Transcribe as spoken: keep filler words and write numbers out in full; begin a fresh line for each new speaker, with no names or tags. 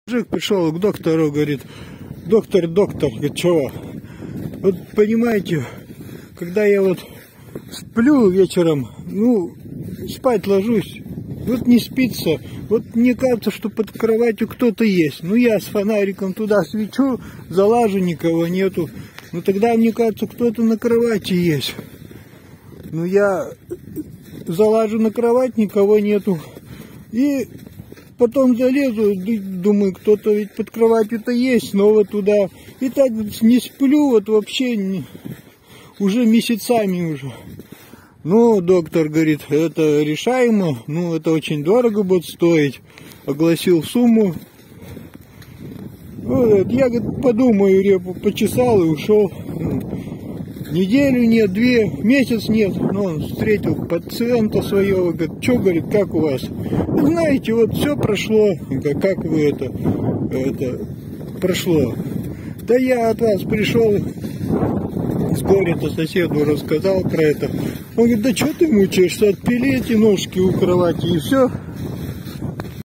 Мужик пришел к доктору, говорит: доктор, доктор, говорит, чего? Вот понимаете, когда я вот сплю вечером, ну, спать ложусь, вот не спится, вот мне кажется, что под кроватью кто-то есть. Ну, я с фонариком туда свечу, залажу, никого нету. Ну, тогда мне кажется, кто-то на кровати есть. Ну, я залажу на кровать, никого нету. И потом залезу, думаю, кто-то ведь под кроватью-то есть, снова туда. И так не сплю, вот вообще не, уже месяцами уже. Ну, доктор говорит, это решаемо, ну, это очень дорого будет стоить. Огласил сумму. Вот, я, говорит, подумаю, репу почесал и ушел. Неделю нет, две, месяц нет. Но он встретил пациента своего, говорит, что, говорит, как у вас? Знаете, вот все прошло, как вы это, это прошло. Да я от вас пришел, с горя-то соседу рассказал про это. Он говорит, да что ты мучаешься, отпили эти ножки у кровати и все.